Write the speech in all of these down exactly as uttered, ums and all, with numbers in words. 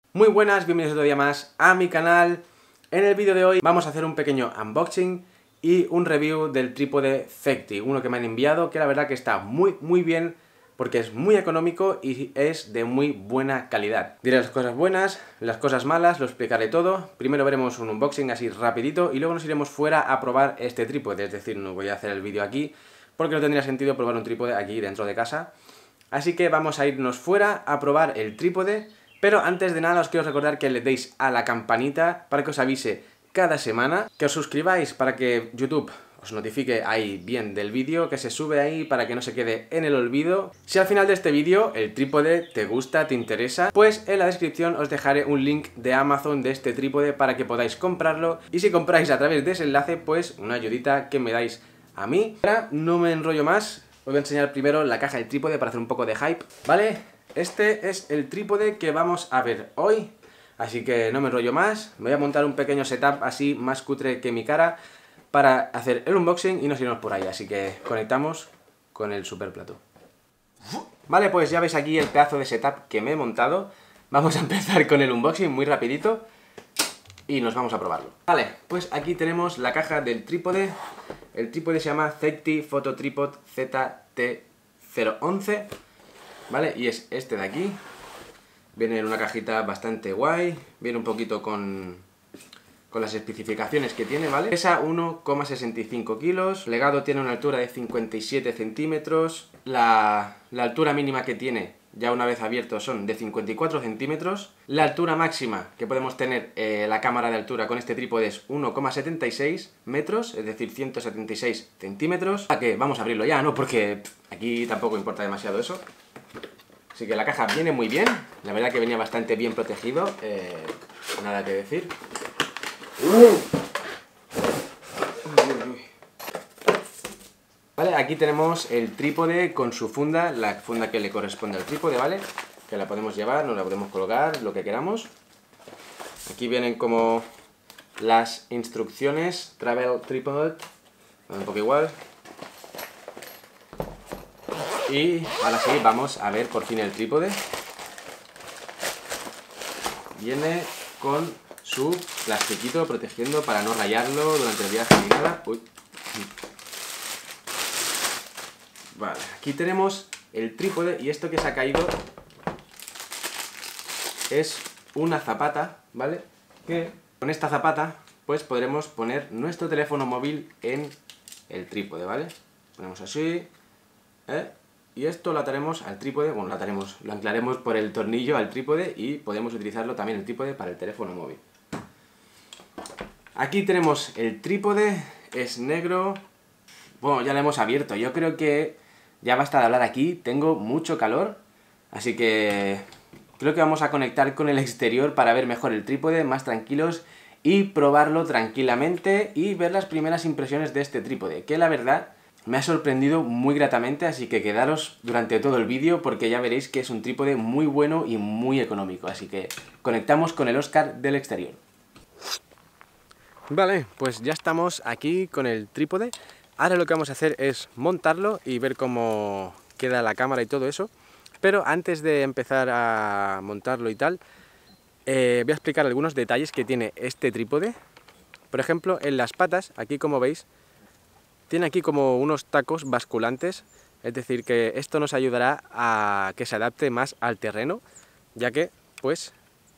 Muy buenas, bienvenidos otro día más a mi canal. En el vídeo de hoy vamos a hacer un pequeño unboxing y un review del trípode Fecti, uno que me han enviado, que la verdad que está muy muy bien porque es muy económico y es de muy buena calidad. Diré las cosas buenas, las cosas malas, lo explicaré todo. Primero veremos un unboxing así rapidito y luego nos iremos fuera a probar este trípode, es decir, no voy a hacer el vídeo aquí porque no tendría sentido probar un trípode aquí dentro de casa. Así que vamos a irnos fuera a probar el trípode. Pero antes de nada os quiero recordar que le deis a la campanita para que os avise cada semana, que os suscribáis para que YouTube os notifique ahí bien del vídeo, que se sube ahí para que no se quede en el olvido. Si al final de este vídeo el trípode te gusta, te interesa, pues en la descripción os dejaré un link de Amazon de este trípode para que podáis comprarlo. Y si compráis a través de ese enlace, pues una ayudita que me dais a mí. Ahora no me enrollo más, os voy a enseñar primero la caja del trípode para hacer un poco de hype, ¿vale? Este es el trípode que vamos a ver hoy, así que no me enrollo más. Me voy a montar un pequeño setup así más cutre que mi cara para hacer el unboxing y nos iremos por ahí, así que conectamos con el super plato. Vale, pues ya veis aquí el pedazo de setup que me he montado. Vamos a empezar con el unboxing muy rapidito y nos vamos a probarlo. Vale, pues aquí tenemos la caja del trípode. El trípode se llama Fecti Photo Tripod Z T cero once. ¿Vale? Y es este de aquí. Viene en una cajita bastante guay. Viene un poquito con, con las especificaciones que tiene, ¿vale? Pesa uno coma sesenta y cinco kilos. Plegado tiene una altura de cincuenta y siete centímetros. La, la altura mínima que tiene, ya una vez abierto, son de cincuenta y cuatro centímetros. La altura máxima que podemos tener, eh, la cámara de altura con este trípode es uno coma setenta y seis metros, es decir, ciento setenta y seis centímetros. ¿A qué? Vamos a abrirlo ya, ¿no? Porque pff, aquí tampoco importa demasiado eso. Así que la caja viene muy bien, la verdad que venía bastante bien protegido, eh, nada que decir. Vale, aquí tenemos el trípode con su funda, la funda que le corresponde al trípode, ¿vale? Que la podemos llevar, nos la podemos colgar, lo que queramos. Aquí vienen como las instrucciones, Travel Tripod, un poco igual. Y ahora sí, vamos a ver por fin el trípode. Viene con su plastiquito protegiendo para no rayarlo durante el viaje ni nada. Uy. Vale, aquí tenemos el trípode y esto que se ha caído es una zapata, ¿vale? Que con esta zapata pues podremos poner nuestro teléfono móvil en el trípode, ¿vale? Ponemos así, ¿eh? Y esto lo ataremos al trípode, bueno, lo ataremos, lo anclaremos por el tornillo al trípode y podemos utilizarlo también el trípode para el teléfono móvil. Aquí tenemos el trípode, es negro. Bueno, ya lo hemos abierto, yo creo que ya basta de hablar aquí, tengo mucho calor, así que creo que vamos a conectar con el exterior para ver mejor el trípode, más tranquilos y probarlo tranquilamente y ver las primeras impresiones de este trípode, que la verdad me ha sorprendido muy gratamente, así que quedaros durante todo el vídeo porque ya veréis que es un trípode muy bueno y muy económico. Así que conectamos con el Oscar del exterior. Vale, pues ya estamos aquí con el trípode. Ahora lo que vamos a hacer es montarlo y ver cómo queda la cámara y todo eso. Pero antes de empezar a montarlo y tal, eh, voy a explicar algunos detalles que tiene este trípode. Por ejemplo, en las patas, aquí como veis, tiene aquí como unos tacos basculantes, es decir, que esto nos ayudará a que se adapte más al terreno, ya que, pues,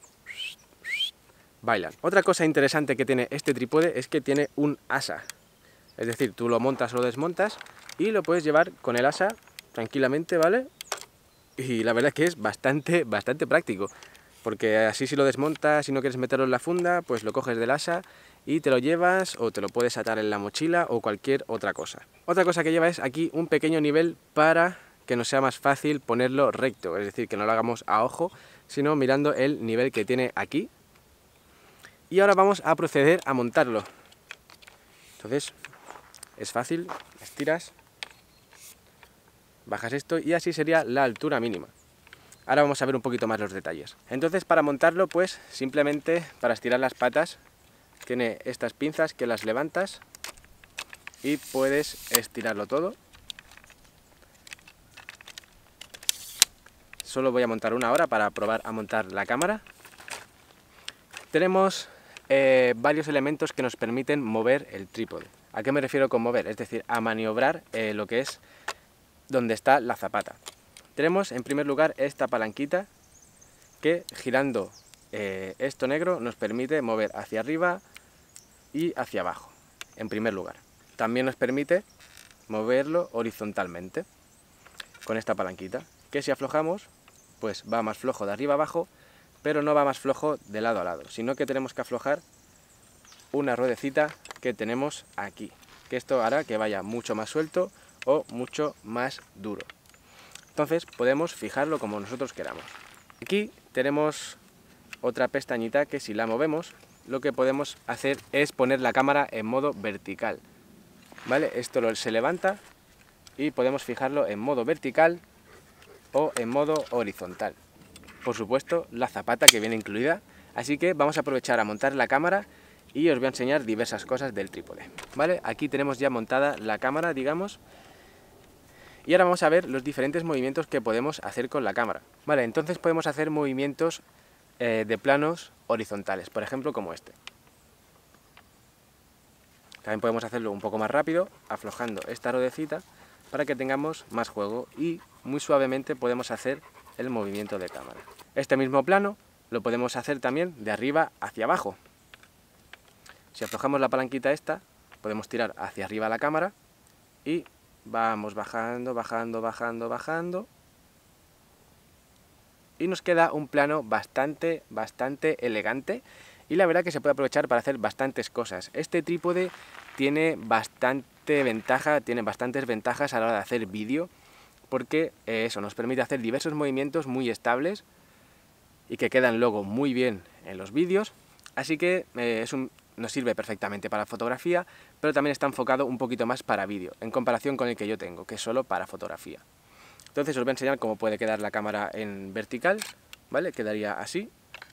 bailan. Otra cosa interesante que tiene este trípode es que tiene un asa, es decir, tú lo montas o lo desmontas y lo puedes llevar con el asa tranquilamente, ¿vale? Y la verdad es que es bastante, bastante práctico, porque así si lo desmontas y no quieres meterlo en la funda, pues lo coges del asa y te lo llevas o te lo puedes atar en la mochila o cualquier otra cosa. Otra cosa que lleva es aquí un pequeño nivel para que nos sea más fácil ponerlo recto, es decir, que no lo hagamos a ojo, sino mirando el nivel que tiene aquí. Y ahora vamos a proceder a montarlo. Entonces, es fácil, estiras, bajas esto y así sería la altura mínima. Ahora vamos a ver un poquito más los detalles. Entonces, para montarlo, pues simplemente para estirar las patas, tiene estas pinzas que las levantas y puedes estirarlo todo. Solo voy a montar una ahora para probar a montar la cámara. tenemos eh, varios elementos que nos permiten mover el trípode. ¿A qué me refiero con mover? Es decir, a maniobrar eh, lo que es donde está la zapata. Tenemos en primer lugar esta palanquita que, girando eh, esto negro, nos permite mover hacia arriba y hacia abajo, en primer lugar. También nos permite moverlo horizontalmente con esta palanquita, que si aflojamos, pues va más flojo de arriba a abajo, pero no va más flojo de lado a lado, sino que tenemos que aflojar una ruedecita que tenemos aquí, que esto hará que vaya mucho más suelto o mucho más duro. Entonces podemos fijarlo como nosotros queramos. Aquí tenemos otra pestañita que, si la movemos, lo que podemos hacer es poner la cámara en modo vertical. ¿Vale? Esto lo, se levanta y podemos fijarlo en modo vertical o en modo horizontal. Por supuesto, la zapata que viene incluida, así que vamos a aprovechar a montar la cámara y os voy a enseñar diversas cosas del trípode. ¿Vale? Aquí tenemos ya montada la cámara, digamos, y ahora vamos a ver los diferentes movimientos que podemos hacer con la cámara. Vale, entonces podemos hacer movimientos eh, de planos horizontales, por ejemplo como este. También podemos hacerlo un poco más rápido, aflojando esta ruedecita para que tengamos más juego, y muy suavemente podemos hacer el movimiento de cámara. Este mismo plano lo podemos hacer también de arriba hacia abajo. Si aflojamos la palanquita esta, podemos tirar hacia arriba la cámara y vamos bajando, bajando, bajando, bajando. Y nos queda un plano bastante, bastante elegante. Y la verdad que se puede aprovechar para hacer bastantes cosas. Este trípode tiene bastante ventaja, tiene bastantes ventajas a la hora de hacer vídeo, porque eh, eso nos permite hacer diversos movimientos muy estables y que quedan luego muy bien en los vídeos. Así que eh, es un, nos sirve perfectamente para fotografía, pero también está enfocado un poquito más para vídeo, en comparación con el que yo tengo, que es solo para fotografía. Entonces os voy a enseñar cómo puede quedar la cámara en vertical, ¿vale? Quedaría así.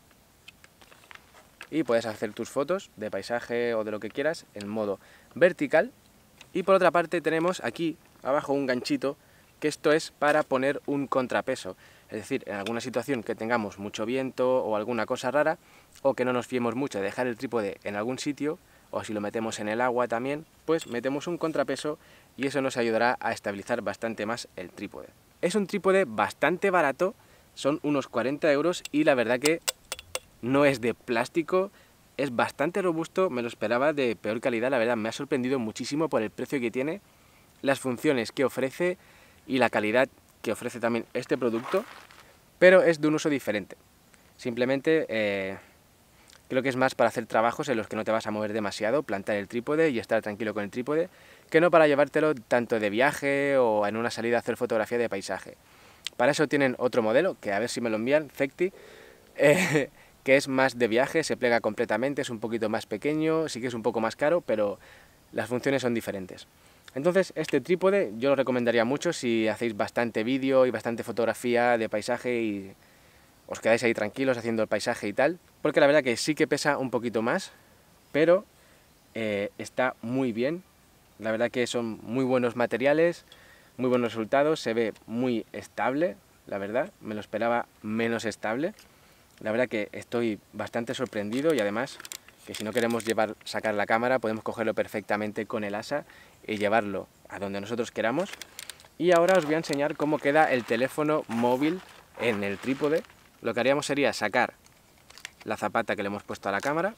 Y puedes hacer tus fotos de paisaje o de lo que quieras en modo vertical. Y por otra parte tenemos aquí abajo un ganchito, que esto es para poner un contrapeso. Es decir, en alguna situación que tengamos mucho viento o alguna cosa rara, o que no nos fiemos mucho de dejar el trípode en algún sitio, o si lo metemos en el agua también, pues metemos un contrapeso y eso nos ayudará a estabilizar bastante más el trípode. Es un trípode bastante barato, son unos cuarenta euros, y la verdad que no es de plástico, es bastante robusto. Me lo esperaba de peor calidad, la verdad me ha sorprendido muchísimo por el precio que tiene, las funciones que ofrece y la calidad que ofrece también este producto, pero es de un uso diferente. Simplemente eh, creo que es más para hacer trabajos en los que no te vas a mover demasiado, plantar el trípode y estar tranquilo con el trípode, que no para llevártelo tanto de viaje o en una salida a hacer fotografía de paisaje. Para eso tienen otro modelo, que a ver si me lo envían, Fecti, eh, que es más de viaje, se plega completamente, es un poquito más pequeño, sí que es un poco más caro, pero las funciones son diferentes. Entonces este trípode yo lo recomendaría mucho si hacéis bastante vídeo y bastante fotografía de paisaje y os quedáis ahí tranquilos haciendo el paisaje y tal, porque la verdad que sí que pesa un poquito más, pero eh, está muy bien. La verdad que son muy buenos materiales, muy buenos resultados, se ve muy estable, la verdad, me lo esperaba menos estable. La verdad que estoy bastante sorprendido, y además que si no queremos llevar, sacar la cámara, podemos cogerlo perfectamente con el asa y llevarlo a donde nosotros queramos. Y ahora os voy a enseñar cómo queda el teléfono móvil en el trípode. Lo que haríamos sería sacar la zapata que le hemos puesto a la cámara,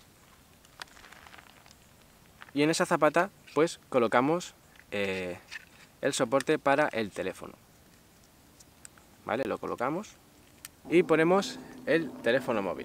y en esa zapata pues colocamos eh, el soporte para el teléfono. ¿Vale? Lo colocamos y ponemos el teléfono móvil.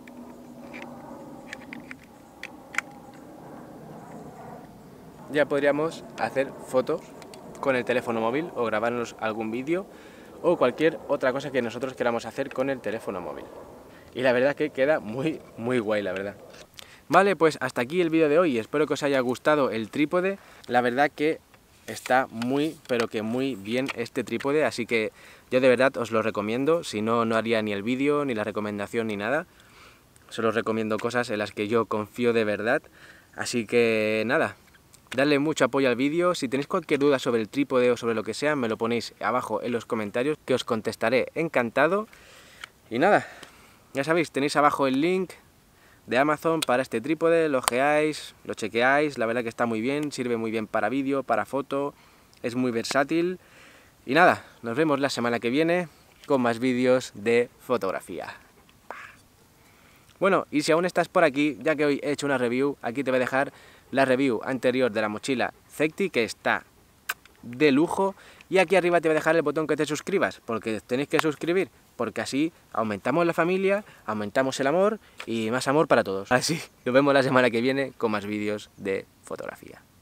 Ya podríamos hacer fotos con el teléfono móvil o grabarnos algún vídeo o cualquier otra cosa que nosotros queramos hacer con el teléfono móvil. Y la verdad que queda muy, muy guay, la verdad. Vale, pues hasta aquí el vídeo de hoy. Espero que os haya gustado el trípode. La verdad que está muy, pero que muy bien este trípode, así que yo de verdad os lo recomiendo. Si no, no haría ni el vídeo, ni la recomendación, ni nada. Solo os recomiendo cosas en las que yo confío de verdad. Así que nada, dadle mucho apoyo al vídeo. Si tenéis cualquier duda sobre el trípode o sobre lo que sea, me lo ponéis abajo en los comentarios, que os contestaré encantado. Y nada, ya sabéis, tenéis abajo el link de Amazon para este trípode, lo ojeáis, lo chequeáis, la verdad que está muy bien, sirve muy bien para vídeo, para foto, es muy versátil. Y nada, nos vemos la semana que viene con más vídeos de fotografía. Bueno, y si aún estás por aquí, ya que hoy he hecho una review, aquí te voy a dejar la review anterior de la mochila Zekti, que está de lujo, y aquí arriba te voy a dejar el botón que te suscribas, porque tenéis que suscribir, porque así aumentamos la familia, aumentamos el amor y más amor para todos. Así, nos vemos la semana que viene con más vídeos de fotografía.